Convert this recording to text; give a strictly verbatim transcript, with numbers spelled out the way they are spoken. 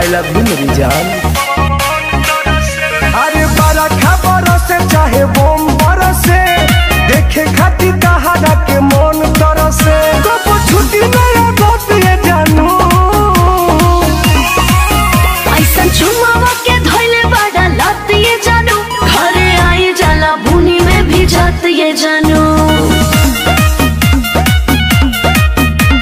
I love you मेरी जान। अरे बड़ा खबर से चाहे बोम बरसे, देखे खाती कहारा के मन तरसे, कब छुट्टी मेरा दोस्त ये जानू। ऐसा चुमावा के धोइले बड़ा लात ये जानू, घरे आई जाला बुनी में भी जात ये जानू।